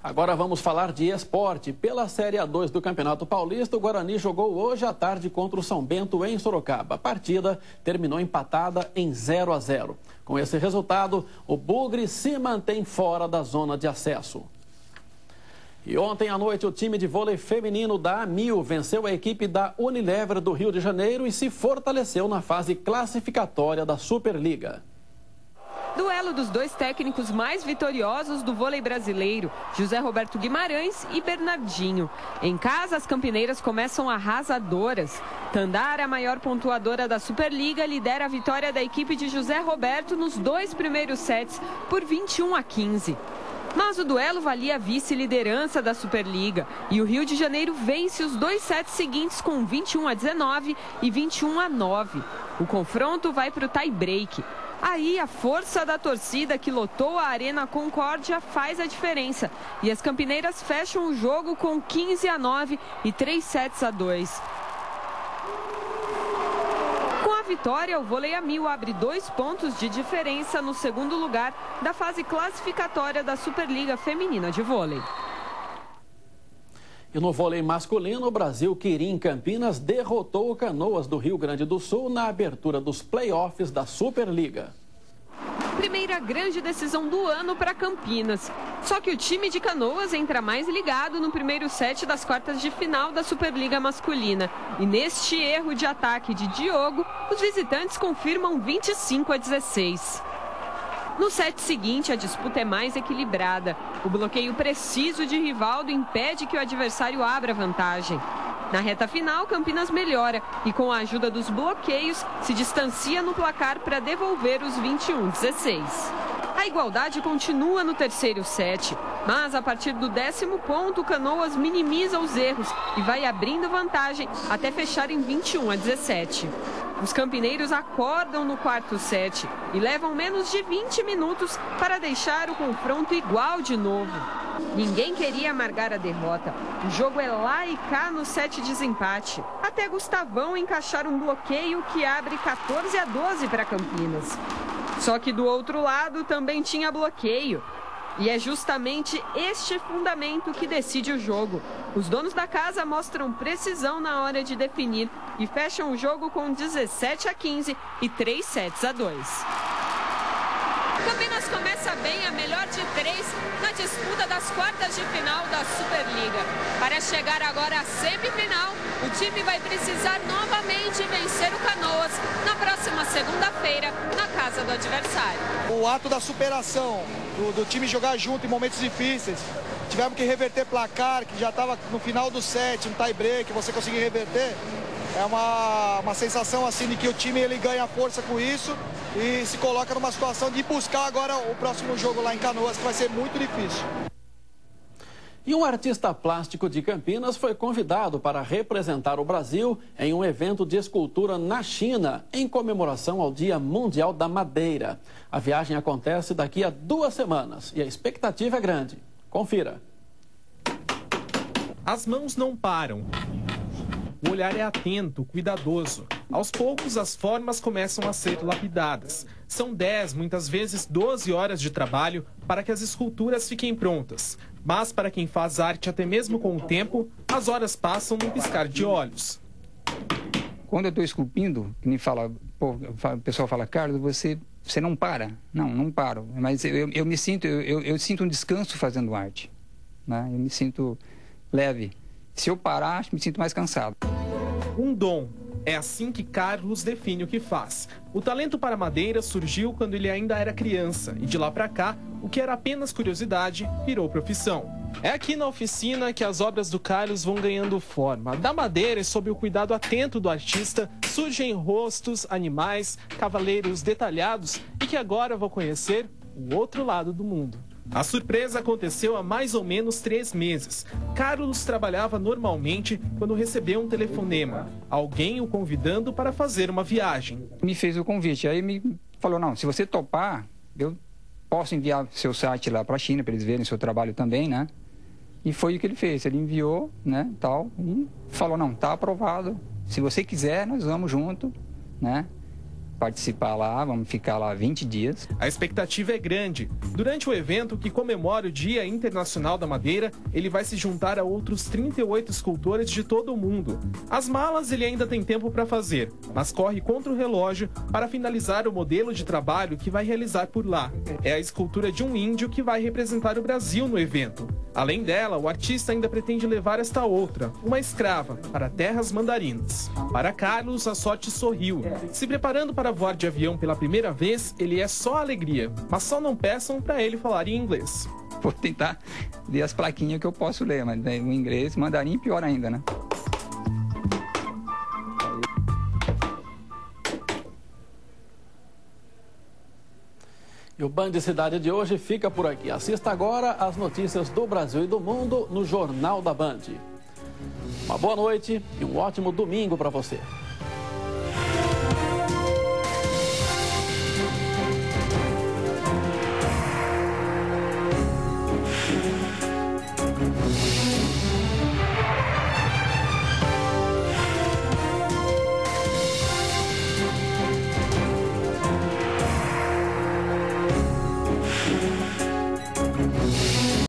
Agora vamos falar de esporte. Pela Série A2 do Campeonato Paulista, o Guarani jogou hoje à tarde contra o São Bento em Sorocaba. A partida terminou empatada em 0-0. Com esse resultado, o Bugre se mantém fora da zona de acesso. E ontem à noite, o time de vôlei feminino da A1000 venceu a equipe da Unilever do Rio de Janeiro e se fortaleceu na fase classificatória da Superliga. Duelo dos dois técnicos mais vitoriosos do vôlei brasileiro, José Roberto Guimarães e Bernardinho. Em casa, as campineiras começam arrasadoras. Tandara, a maior pontuadora da Superliga, lidera a vitória da equipe de José Roberto nos dois primeiros sets por 21-15. Mas o duelo valia a vice-liderança da Superliga e o Rio de Janeiro vence os dois sets seguintes com 21-19 e 21-9. O confronto vai para o tie-break. Aí a força da torcida que lotou a Arena Concórdia faz a diferença. E as campineiras fecham o jogo com 15-9 e 3-2. Com a vitória, o vôlei A1000 abre 2 pontos de diferença no segundo lugar da fase classificatória da Superliga Feminina de Vôlei. E no vôlei masculino, o Brasil Quirim Campinas derrotou o Canoas do Rio Grande do Sul na abertura dos playoffs da Superliga. Primeira grande decisão do ano para Campinas. Só que o time de Canoas entra mais ligado no primeiro set das quartas de final da Superliga masculina. E neste erro de ataque de Diogo, os visitantes confirmam 25-16. No set seguinte, a disputa é mais equilibrada. O bloqueio preciso de Rivaldo impede que o adversário abra vantagem. Na reta final, Campinas melhora e, com a ajuda dos bloqueios, se distancia no placar para devolver os 21-16. A igualdade continua no terceiro set, mas a partir do 10º ponto, Canoas minimiza os erros e vai abrindo vantagem até fechar em 21-17. Os campineiros acordam no quarto set e levam menos de 20 minutos para deixar o confronto igual de novo. Ninguém queria amargar a derrota. O jogo é lá e cá no set de desempate. Até Gustavão encaixar um bloqueio que abre 14-12 para Campinas. Só que do outro lado também tinha bloqueio. E é justamente este fundamento que decide o jogo. Os donos da casa mostram precisão na hora de definir e fecham o jogo com 17-15 e 3-2. Campinas começa bem, a melhor de 3 na disputa das quartas de final da Superliga. Para chegar agora à semifinal, o time vai precisar novamente vencer o Canoas na próxima segunda-feira, na casa do adversário. O ato da superação, do time jogar junto em momentos difíceis. Tivemos que reverter placar, que já estava no final do set, no tie-break, você conseguir reverter. É uma sensação assim de que o time ele ganha força com isso e se coloca numa situação de buscar agora o próximo jogo lá em Canoas, que vai ser muito difícil. E um artista plástico de Campinas foi convidado para representar o Brasil em um evento de escultura na China, em comemoração ao Dia Mundial da Madeira. A viagem acontece daqui a 2 semanas e a expectativa é grande. Confira. As mãos não param. O olhar é atento, cuidadoso. Aos poucos, as formas começam a ser lapidadas. São 10, muitas vezes 12 horas de trabalho para que as esculturas fiquem prontas. Mas para quem faz arte até mesmo com o tempo, as horas passam num piscar de olhos. Quando eu estou esculpindo, que nem fala, o pessoal fala, Carlos, você não para. Não paro. Mas eu sinto um descanso fazendo arte, né? Eu me sinto leve. Se eu parar, acho que me sinto mais cansado. Um dom. É assim que Carlos define o que faz. O talento para madeira surgiu quando ele ainda era criança e de lá para cá, o que era apenas curiosidade virou profissão. É aqui na oficina que as obras do Carlos vão ganhando forma. Da madeira e sob o cuidado atento do artista, surgem rostos, animais, cavaleiros detalhados e que agora vou conhecer o outro lado do mundo. A surpresa aconteceu há mais ou menos 3 meses. Carlos trabalhava normalmente quando recebeu um telefonema. Alguém o convidando para fazer uma viagem. Me fez o convite, aí me falou, não, se você topar, eu posso enviar seu site lá para a China, para eles verem seu trabalho também, né? E foi o que ele fez, ele enviou, né, tal, e falou, não, tá aprovado. Se você quiser, nós vamos junto, né? participar lá, vamos ficar lá 20 dias. A expectativa é grande. Durante o evento, que comemora o Dia Internacional da Madeira, ele vai se juntar a outros 38 escultores de todo o mundo. As malas ele ainda tem tempo para fazer, mas corre contra o relógio para finalizar o modelo de trabalho que vai realizar por lá. É a escultura de um índio que vai representar o Brasil no evento. Além dela, o artista ainda pretende levar esta outra, uma escrava, para terras mandarinas. Para Carlos, a sorte sorriu. Se preparando para voar de avião pela primeira vez, ele é só alegria. Mas só não peçam para ele falar em inglês. Vou tentar ler as plaquinhas que eu posso ler, mas o inglês, mandarim, pior ainda, né? E o Band Cidade de hoje fica por aqui. Assista agora as notícias do Brasil e do mundo no Jornal da Band. Uma boa noite e um ótimo domingo para você.